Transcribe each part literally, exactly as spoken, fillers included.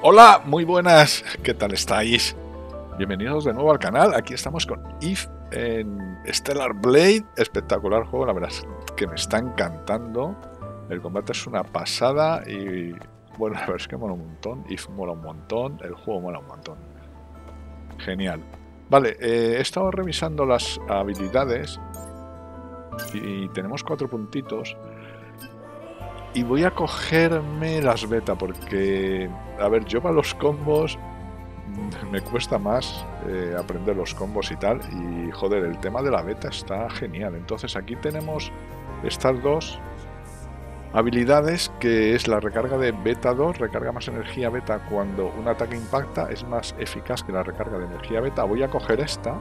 Hola, muy buenas, ¿qué tal estáis? Bienvenidos de nuevo al canal, aquí estamos con Eve en Stellar Blade, espectacular juego, la verdad es que me está encantando, el combate es una pasada y bueno, la verdad es que mola un montón, Eve mola un montón, el juego mola un montón, genial. Vale, eh, he estado revisando las habilidades y tenemos cuatro puntitos. Y voy a cogerme las beta porque, a ver, yo para los combos me cuesta más eh, aprender los combos y tal. Y joder, el tema de la beta está genial. Entonces aquí tenemos estas dos habilidades, que es la recarga de beta dos, recarga más energía beta cuando un ataque impacta, es más eficaz que la recarga de energía beta. Voy a coger esta.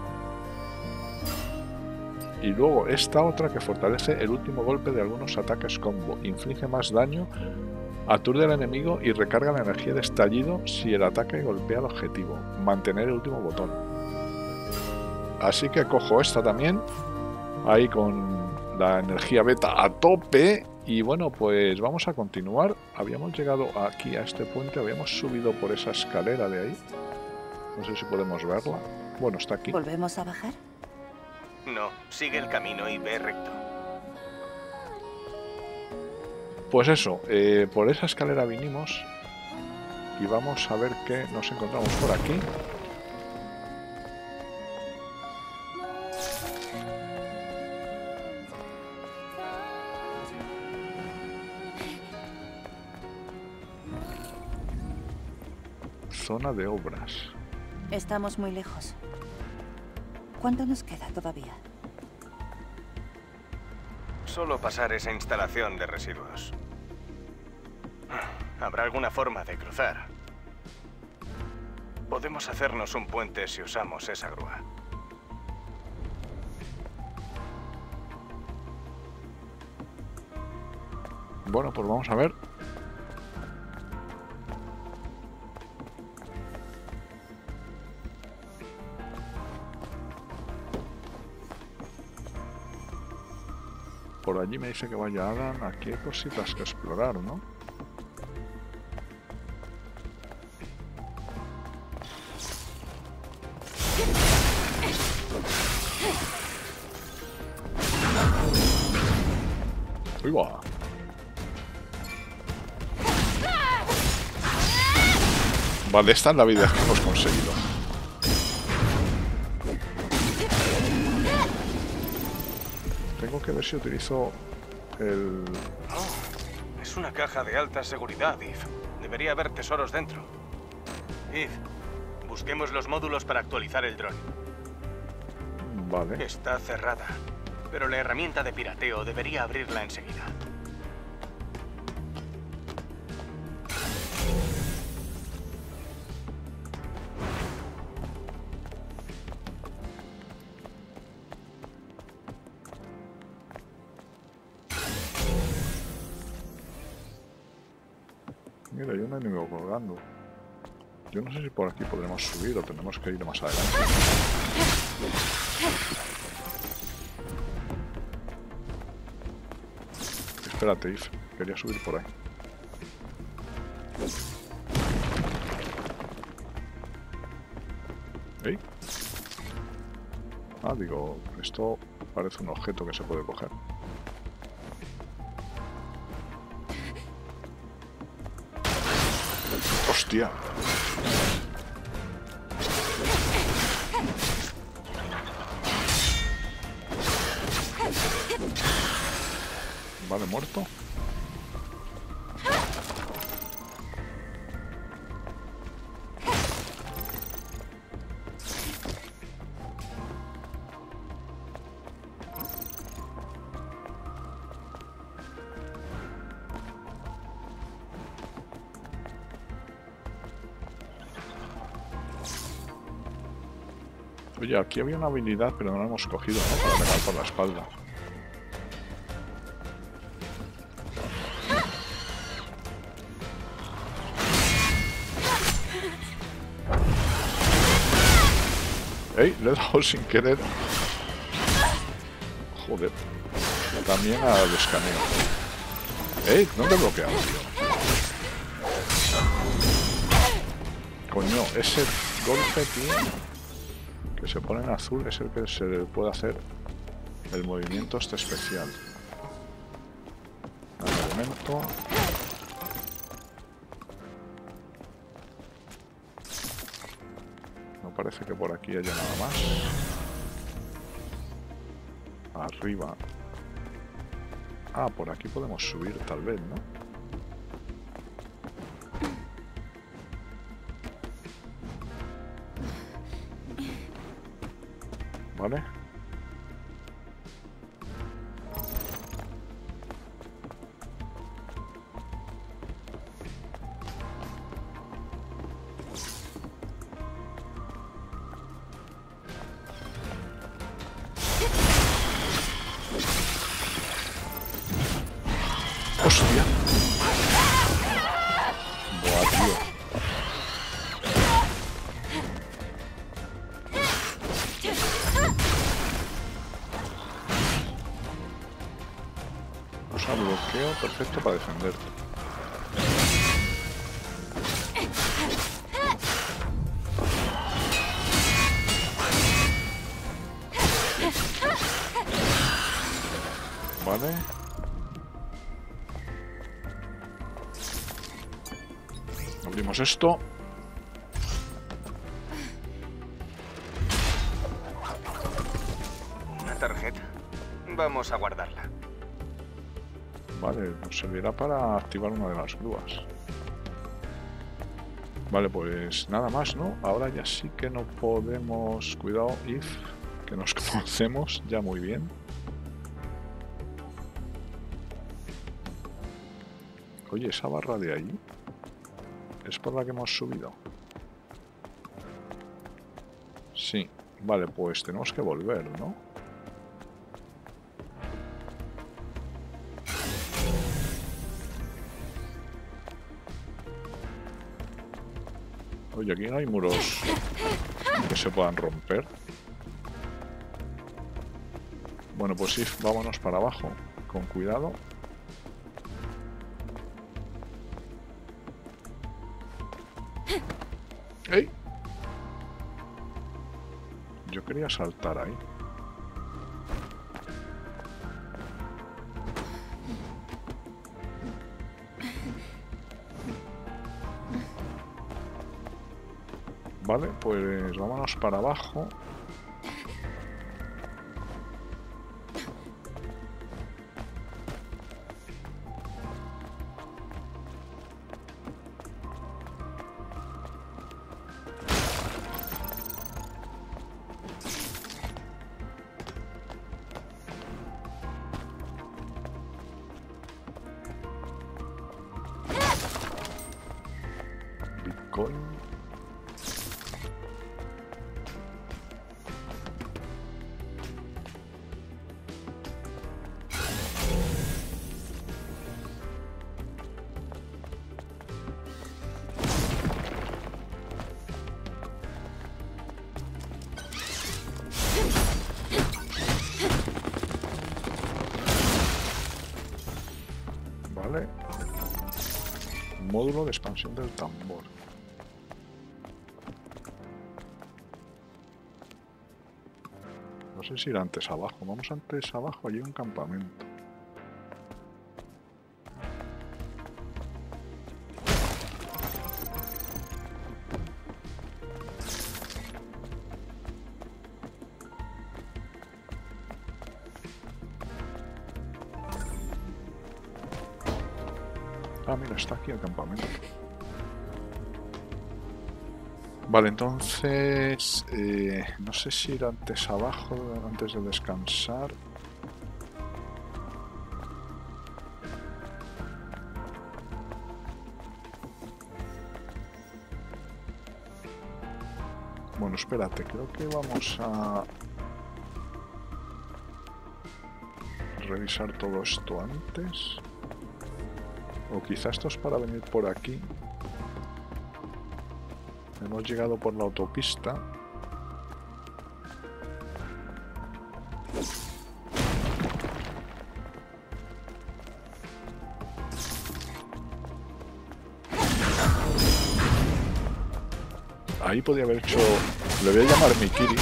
Y luego esta otra que fortalece el último golpe de algunos ataques combo. Inflige más daño, aturde al enemigo y recarga la energía de estallido si el ataque golpea al objetivo. Mantener el último botón. Así que cojo esta también. Ahí con la energía beta a tope. Y bueno, pues vamos a continuar. Habíamos llegado aquí a este puente. Habíamos subido por esa escalera de ahí. No sé si podemos verla. Bueno, está aquí. ¿Volvemos a bajar? No, sigue el camino y ve recto. Pues eso, eh, por esa escalera vinimos y vamos a ver qué nos encontramos por aquí. Zona de obras. Estamos muy lejos. ¿Cuánto nos queda todavía? Solo pasar esa instalación de residuos. ¿Habrá alguna forma de cruzar? Podemos hacernos un puente si usamos esa grúa. Bueno, pues vamos a ver. Por allí me dice que vaya Adam. Aquí hay cositas que explorar, ¿no? Uy, va. Vale, esta es la vida que hemos conseguido. Tengo que ver si utilizo el... Oh, es una caja de alta seguridad, Eve. Debería haber tesoros dentro. Eve, busquemos los módulos para actualizar el dron. Vale. Está cerrada, pero la herramienta de pirateo debería abrirla enseguida. Mira, hay un enemigo colgando. Yo no sé si por aquí podremos subir o tenemos que ir más adelante. Espérate, Eve. Quería subir por ahí. ¿Eh? Ah, digo, esto parece un objeto que se puede coger. ¡Hostia! Vale, muerto. Oye, aquí había una habilidad, pero no la hemos cogido, ¿no? Para pegar por la espalda. ¡Ey! Le he dado sin querer. Joder. También al escaneo. ¡Ey! ¿Dónde he bloqueado, tío? ese golpe, tío, que se pone en azul, es el que se le puede hacer el movimiento este especial. Al momento. No parece que por aquí haya nada más. Arriba. Ah, por aquí podemos subir tal vez, ¿no? Vale. ¡Hostia! Buah, tío. Usa bloqueo perfecto para defenderte. Vale. Abrimos esto. Una tarjeta. Vamos a guardarla. Vale, nos servirá para activar una de las grúas. Vale, pues nada más, ¿no? Ahora ya sí que no podemos... Cuidado, If, que nos conocemos ya muy bien. Oye, esa barra de ahí es por la que hemos subido. Sí, vale, pues tenemos que volver, ¿no? Oye, aquí no hay muros que se puedan romper. Bueno, pues sí, vámonos para abajo, con cuidado. ¡Ey! Yo quería saltar ahí. Vale, pues vámonos para abajo. Bitcoin. Vale. Módulo de expansión del tambor. No sé si ir antes abajo. Vamos antes abajo, allí hay un campamento. Ah, mira, está aquí el campamento. Vale, entonces... Eh, no sé si ir antes abajo, antes de descansar. Bueno, espérate, creo que vamos a... revisar todo esto antes. O quizá esto es para venir por aquí. Hemos llegado por la autopista. Ahí podía haber hecho... Le voy a llamar Mikiri.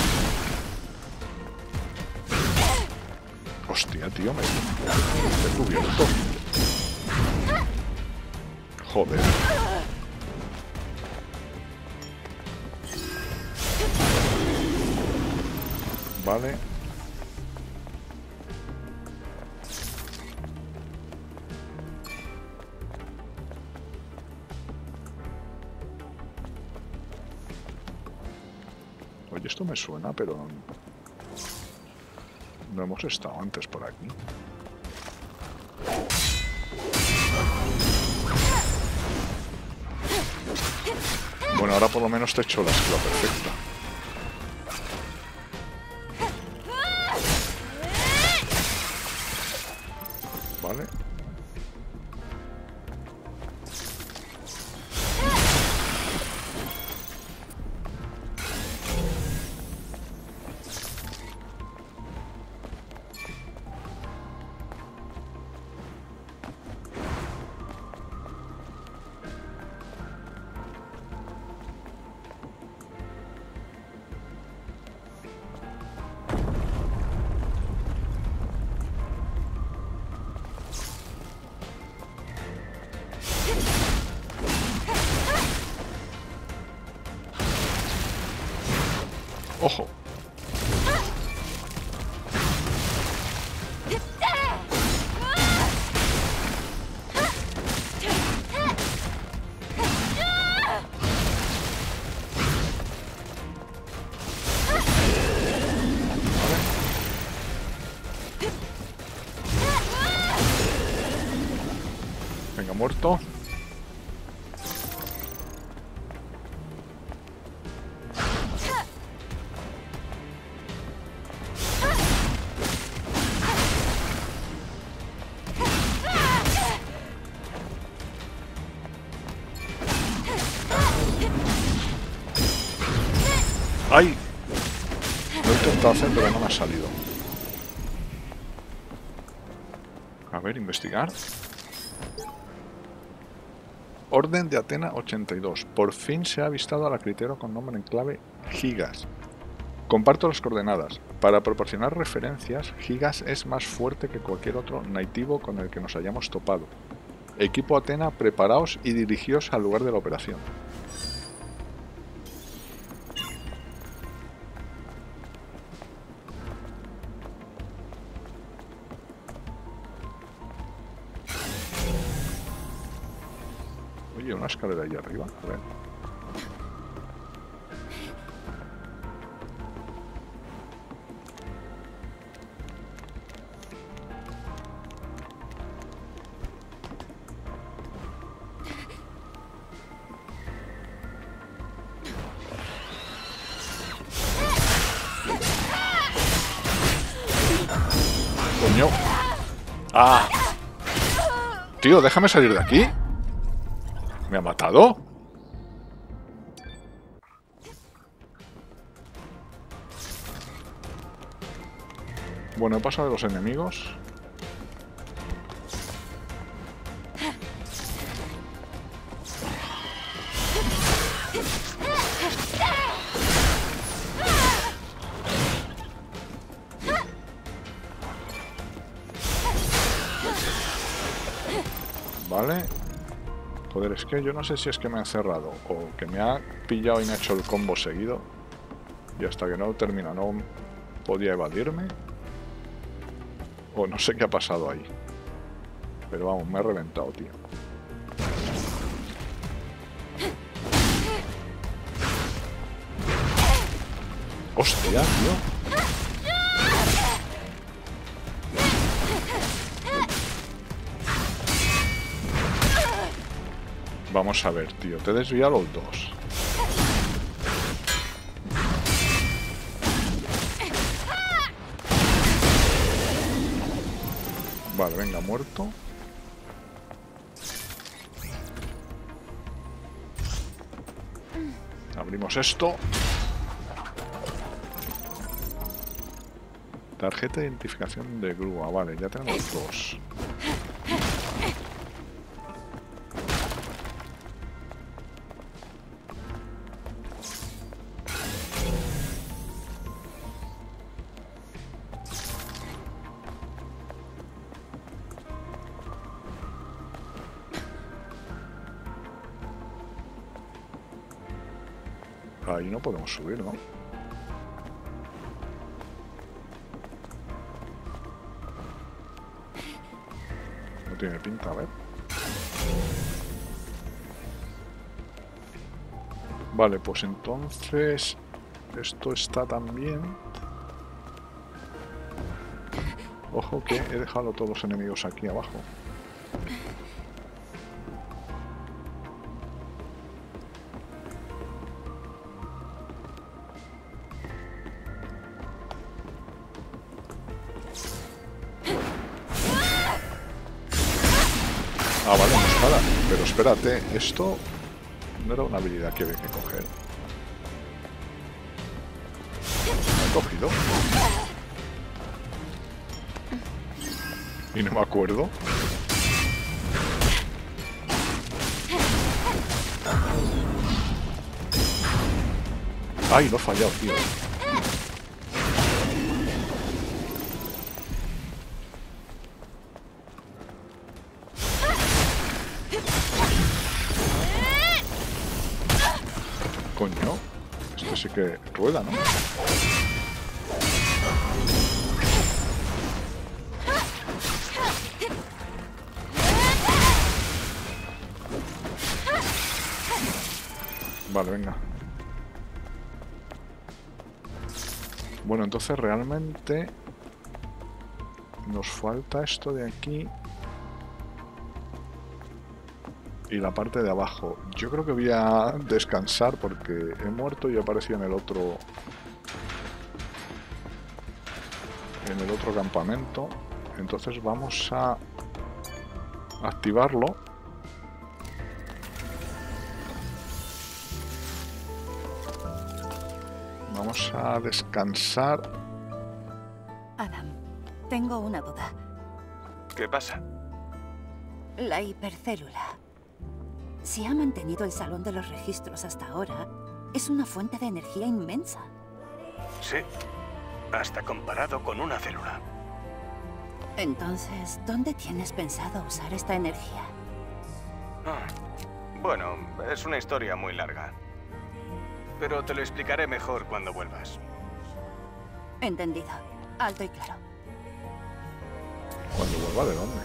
Hostia, tío, me, me he cubierto. Joder. Vale. Oye, esto me suena, pero... no hemos estado antes por aquí. Bueno, ahora por lo menos te he hecho la esclava perfecta. Vale. Ojo. Venga, muerto. ¡Ay! Lo he intentado hacer, pero no me ha salido. A ver, investigar. Orden de Atena ochenta y dos. Por fin se ha avistado al acritero con nombre en clave Gigas. Comparto las coordenadas. Para proporcionar referencias, Gigas es más fuerte que cualquier otro nativo con el que nos hayamos topado. Equipo Atena, preparaos y dirigíos al lugar de la operación. Oye, una escalera ahí arriba. A ver. Coño. ¡Ah! Tío, déjame salir de aquí. ¿Me ha matado? Bueno, he pasado de los enemigos. Vale. Joder, es que yo no sé si es que me ha cerrado o que me ha pillado y me ha hecho el combo seguido. Y hasta que no termina no podía evadirme. O no sé qué ha pasado ahí. Pero vamos, me ha reventado, tío. ¡Hostia, tío! Vamos a ver, tío. Te he desviado los dos. Vale, venga, muerto. Abrimos esto. Tarjeta de identificación de grúa. Vale, ya tenemos dos. Ahí no podemos subir, ¿no? No tiene pinta, a ver. Vale, pues entonces esto está también. Ojo que he dejado todos los enemigos aquí abajo. Ah, vale, no espada. Pero espérate, esto no era una habilidad que había que coger. ¿La he cogido? Y no me acuerdo. Ay, lo he fallado, tío. Coño, esto sí que rueda, ¿no? Vale, venga. Bueno, entonces realmente nos falta esto de aquí y la parte de abajo. Yo creo que voy a descansar porque he muerto y he aparecido en el otro en el otro campamento. Entonces vamos a activarlo. Vamos a descansar. Adam, tengo una duda. ¿Qué pasa? La hipercélula. Si ha mantenido el salón de los registros hasta ahora, es una fuente de energía inmensa. Sí, hasta comparado con una célula. Entonces, ¿dónde tienes pensado usar esta energía? Ah, bueno, es una historia muy larga. Pero te lo explicaré mejor cuando vuelvas. Entendido. Alto y claro. ¿Cuándo vuelva de dónde?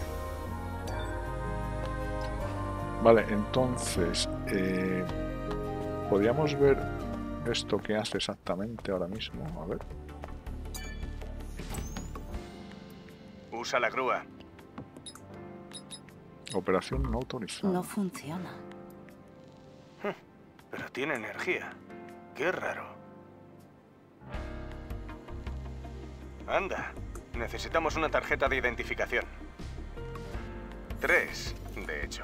Vale, entonces eh, podríamos ver esto que hace exactamente ahora mismo. A ver. Usa la grúa. Operación no autorizada. No funciona. Pero tiene energía. Qué raro. Anda, necesitamos una tarjeta de identificación. Tres, de hecho.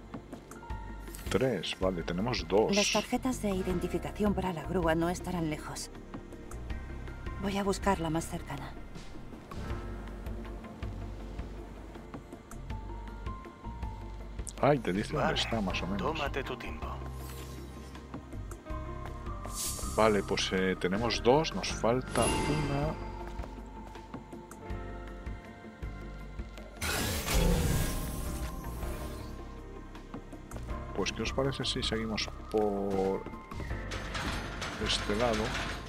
Tres, vale, tenemos dos. Las tarjetas de identificación para la grúa no estarán lejos. Voy a buscar la más cercana. Ay, te dice Vale, dónde está, más o menos. Tómate tu tiempo. Vale, pues eh, tenemos dos, nos falta una. Pues, ¿qué os parece si seguimos por este lado?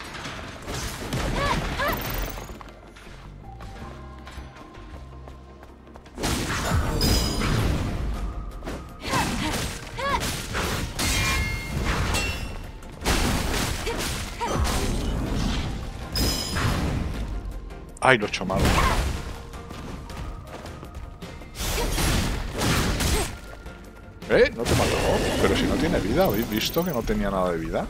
¡Ay, lo he hecho mal! ¿Eh? No te mató. Pero si no tiene vida, ¿habéis visto que no tenía nada de vida?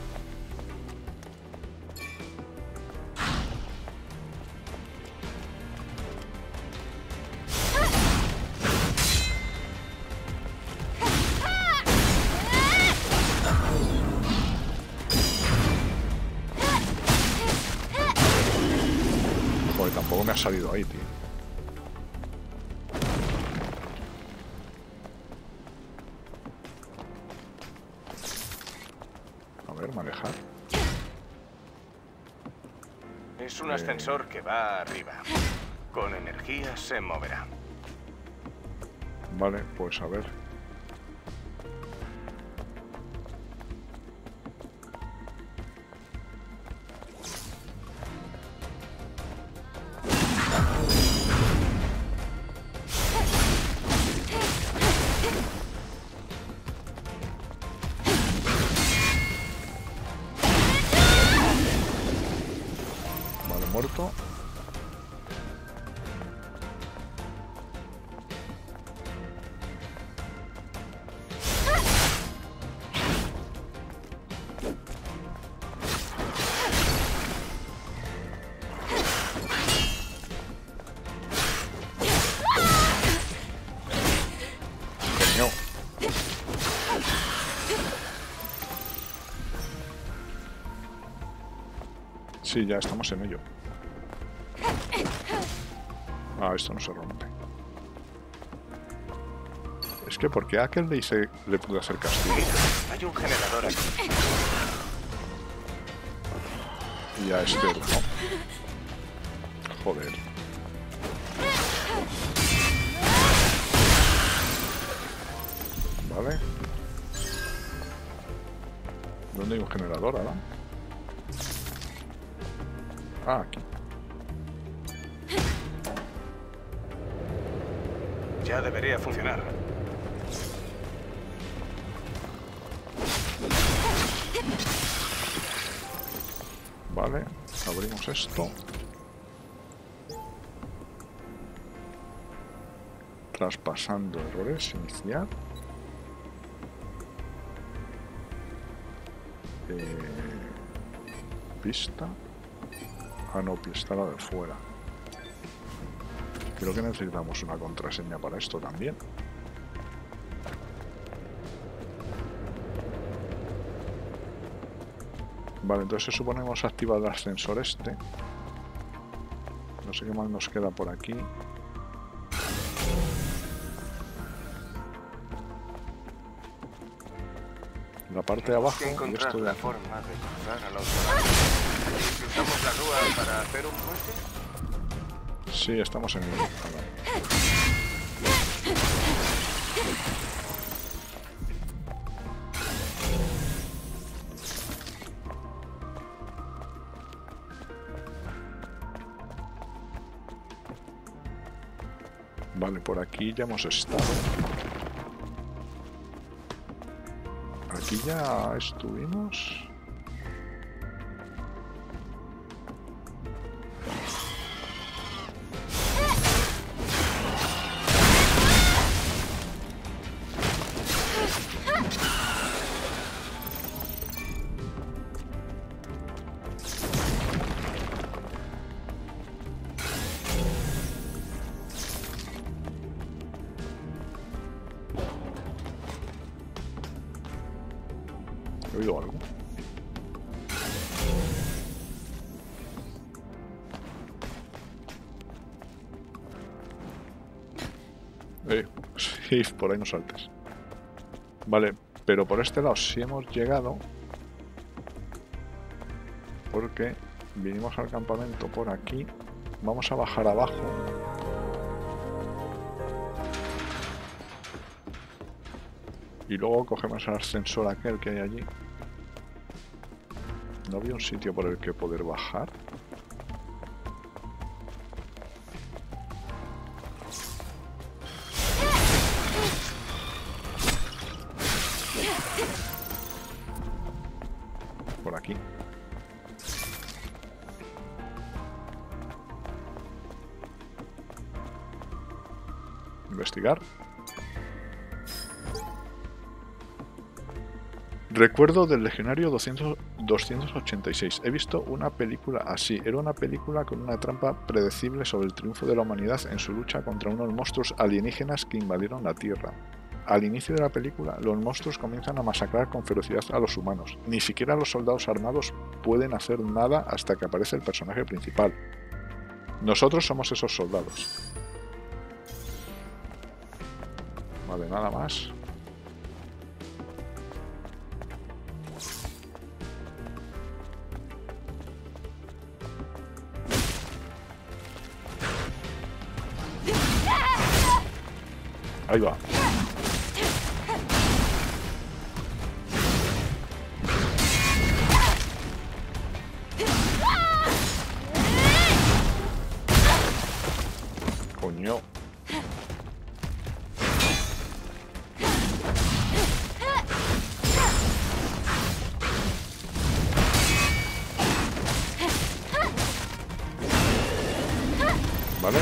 Joder, tampoco me ha salido ahí, tío. Manejar. Es un ascensor que va arriba. Con energía se moverá. Vale, pues a ver. muerto. Coño. Sí, ya estamos en ello. Ah, esto no se rompe. Es que ¿por qué a aquel le, hice, le pude hacer castigo? Hay un generador aquí. Y a este otro no. Joder. Vale. ¿Dónde hay un generador ahora? Ah, aquí. Ya debería funcionar. Vale, abrimos esto. Traspasando errores, iniciar. Eh, pista. Ah, no, pista la de fuera. Creo que necesitamos una contraseña para esto también. Vale, entonces se supone que hemos activado el ascensor este. No sé qué más nos queda por aquí. La parte de abajo Hay que y encontrar esto de la aquí. forma de cruzar al otro lado. ¿Si usamos la grúa para hacer un puente? Sí, estamos en el... Vale, por aquí ya hemos estado. Aquí ya estuvimos. ¿He oído algo? Eh, sí, por ahí no saltes. Vale, pero por este lado sí hemos llegado. Porque vinimos al campamento por aquí. Vamos a bajar abajo. Y luego cogemos el ascensor aquel que hay allí. ¿No había un sitio por el que poder bajar? Por aquí. Investigar. Recuerdo del Legionario doscientos, doscientos ochenta y seis. He visto una película así. Era una película con una trampa predecible sobre el triunfo de la humanidad en su lucha contra unos monstruos alienígenas que invadieron la Tierra. Al inicio de la película, los monstruos comienzan a masacrar con ferocidad a los humanos. Ni siquiera los soldados armados pueden hacer nada hasta que aparece el personaje principal. Nosotros somos esos soldados. Vale, nada más. Ahí va. Coño. ¿vale?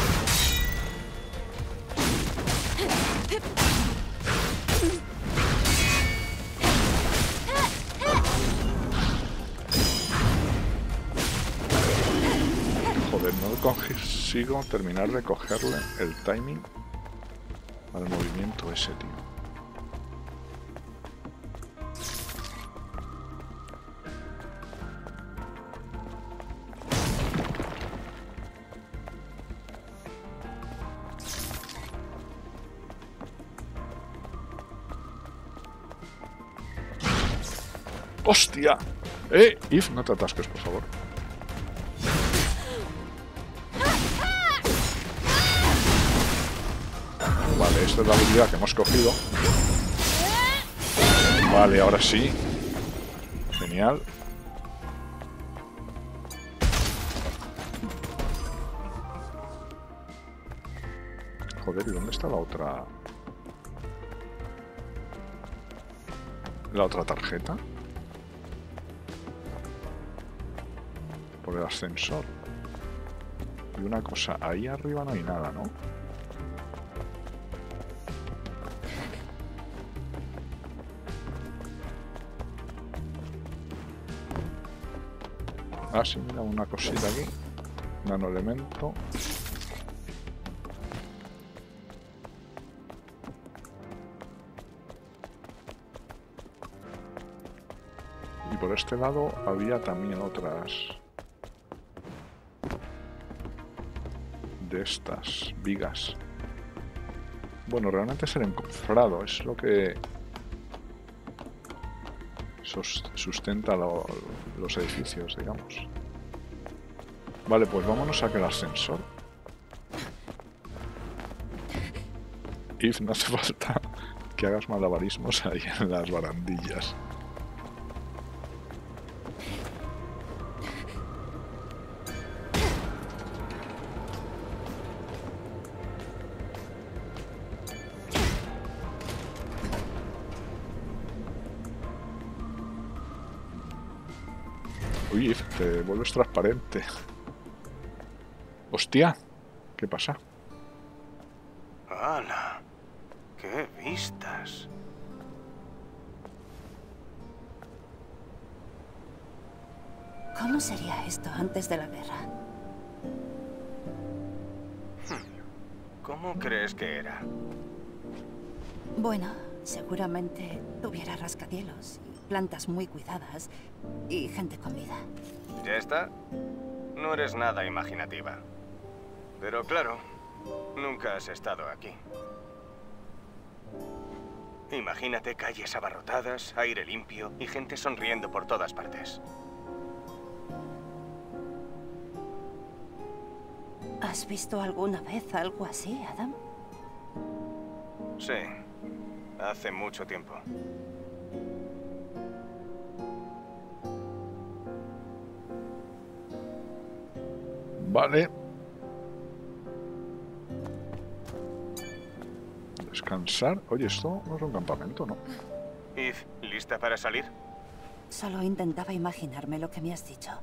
Joder, no consigo terminar de cogerle el timing al movimiento ese, tío. ¡Hostia! ¡Eh! If, no te atasques, por favor. Vale, esta es la habilidad que hemos cogido. Vale, ahora sí. Genial. Joder, ¿y dónde está la otra? La otra tarjeta. Por el ascensor. Y una cosa, ahí arriba no hay nada, ¿no? Ah, sí, mira, una cosita aquí. Nanoelemento. Y por este lado había también otras de estas vigas. Bueno, realmente es el encofrado, es lo que sustenta lo, los edificios, digamos. Vale, pues vámonos a aquel ascensor. If, no hace falta que hagas malabarismos ahí en las barandillas. Uy, If, te vuelves transparente. Hostia, ¿qué pasa? ¡Hala! ¡Qué vistas! ¿Cómo sería esto antes de la guerra? ¿Cómo crees que era? Bueno, seguramente tuviera rascacielos, plantas muy cuidadas y gente con vida. ¿Ya está? No eres nada imaginativa. Pero claro, nunca has estado aquí. Imagínate calles abarrotadas, aire limpio y gente sonriendo por todas partes. ¿Has visto alguna vez algo así, Adam? Sí, hace mucho tiempo. Vale. Descansar. Oye, esto no es un campamento, ¿no? Eve, ¿lista para salir? Solo intentaba imaginarme lo que me has dicho.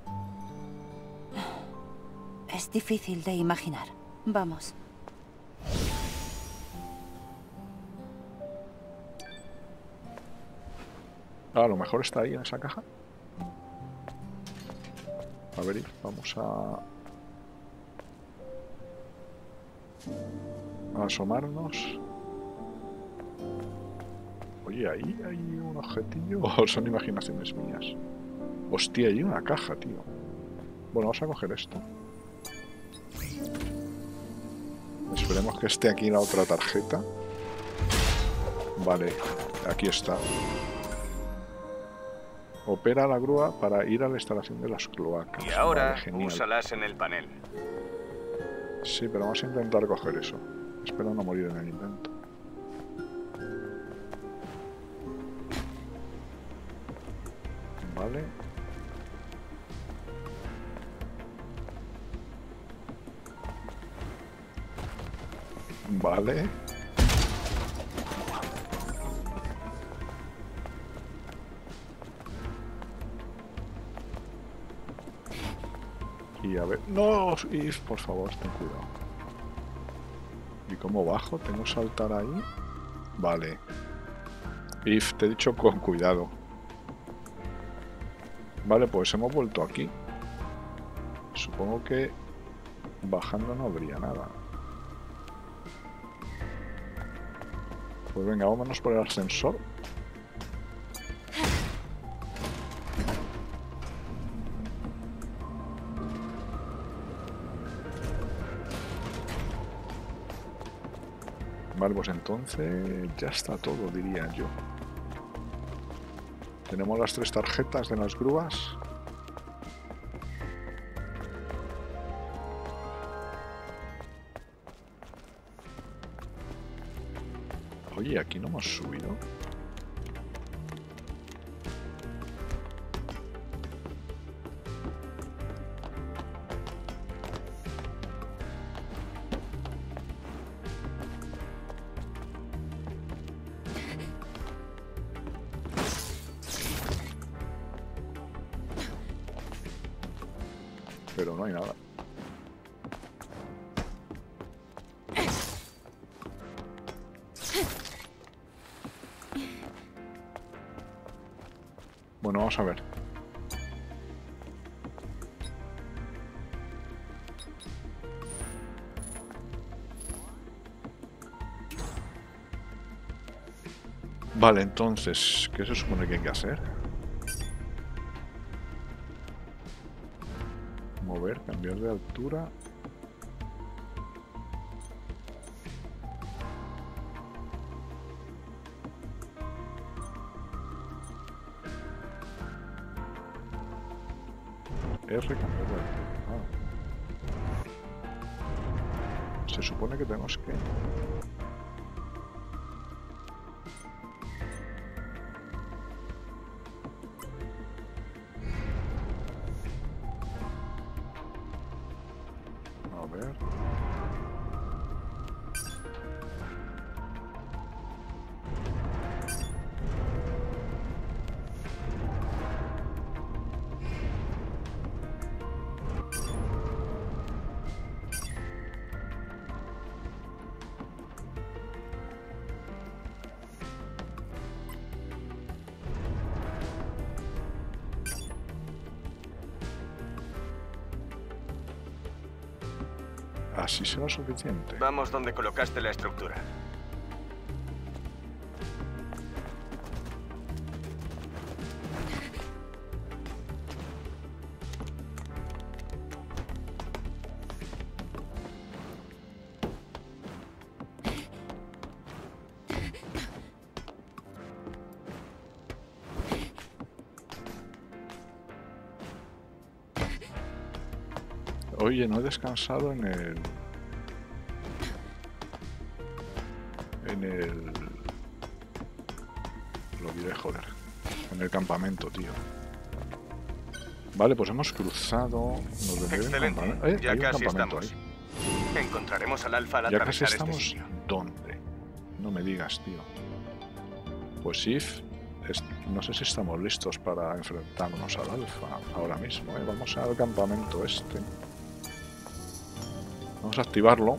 Es difícil de imaginar. Vamos. Ah, a lo mejor está ahí en esa caja. A ver, vamos a... a asomarnos. Oye, ahí hay un objetillo o son imaginaciones mías. Hostia, hay una caja, tío. Bueno, vamos a coger esto. Esperemos que esté aquí la otra tarjeta. Vale, aquí está. Opera la grúa para ir a la instalación de las cloacas. Y ahora, vale, úsalas en el panel. Sí, pero vamos a intentar coger eso. Espero no morir en el intento. Vale. Vale. Y a ver... ¡No! If, por favor, ten cuidado. ¿Y cómo bajo? ¿Tengo que saltar ahí? Vale. If, te he dicho con cuidado. Vale, pues hemos vuelto aquí. Supongo que bajando no habría nada. Pues venga, vámonos por el ascensor. Vale, pues entonces ya está todo, diría yo. Tenemos las tres tarjetas de las grúas. Oye, aquí no hemos subido. Pero no hay nada. Bueno, vamos a ver. Vale, entonces, ¿qué se supone que hay que hacer? Mover, cambiar de altura. R, cambiar de altura. Ah. Se supone que tenemos que... A ver... ¿Así será suficiente? Vamos donde colocaste la estructura. Oye, no he descansado en el... En el... Lo diré, joder. En el campamento, tío. Vale, pues hemos cruzado... Nos vendrá Excelente, el campamento. Eh, ya hay un casi campamento estamos. ahí. Encontraremos al alfa al Ya casi atravesar este estamos... sitio. ¿Dónde? No me digas, tío. Pues If... es- No sé si estamos listos para enfrentarnos al alfa ahora mismo, ¿eh? Vamos al campamento este. Vamos a activarlo.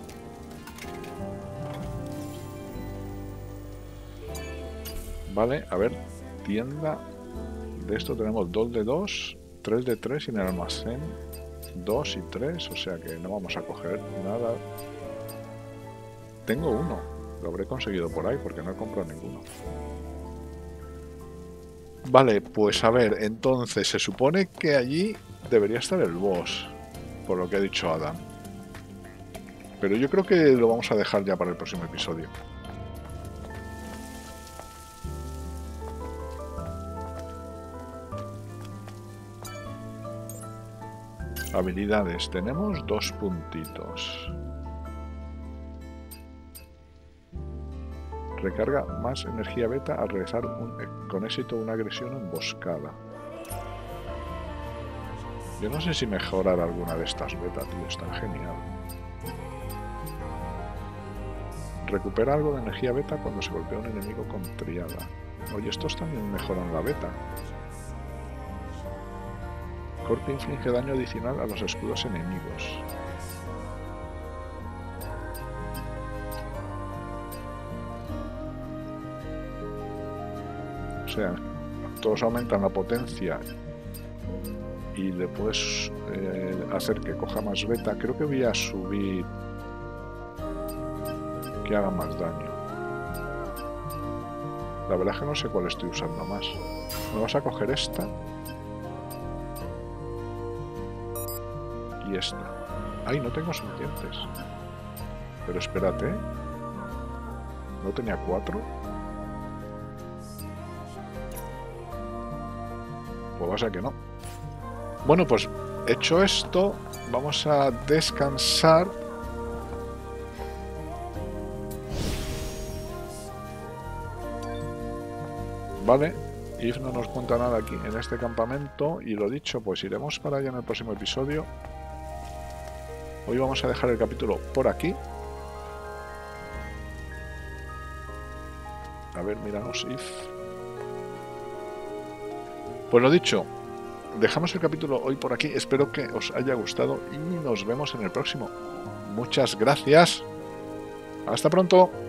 Vale, a ver, tienda. De esto tenemos dos de dos, tres de tres y en el almacén dos y tres, o sea que no vamos a coger nada. Tengo uno, lo habré conseguido por ahí porque no he comprado ninguno. Vale, pues a ver, entonces se supone que allí debería estar el boss, por lo que ha dicho Adam. Pero yo creo que lo vamos a dejar ya para el próximo episodio. Habilidades, tenemos dos puntitos. Recarga más energía beta al realizar un, con éxito una agresión emboscada. Yo no sé si mejorar alguna de estas beta, tío, está genial. Recupera algo de energía beta cuando se golpea un enemigo con triada. Oye, estos también mejoran la beta. Corte inflige daño adicional a los escudos enemigos. sea, todos aumentan la potencia y le puedes eh, hacer que coja más beta. Creo que voy a subir que haga más daño. La verdad es que no sé cuál estoy usando más. ¿Me vas a coger esta? Y esta. Ay, no tengo suficientes. Pero espérate. ¿No tenía cuatro? Pues va a ser que no. Bueno, pues hecho esto, vamos a descansar. Vale, Eve no nos cuenta nada aquí en este campamento. Y lo dicho, pues iremos para allá en el próximo episodio. Hoy vamos a dejar el capítulo por aquí. A ver, míranos, Eve. Pues lo dicho, dejamos el capítulo hoy por aquí. Espero que os haya gustado y nos vemos en el próximo. Muchas gracias. Hasta pronto.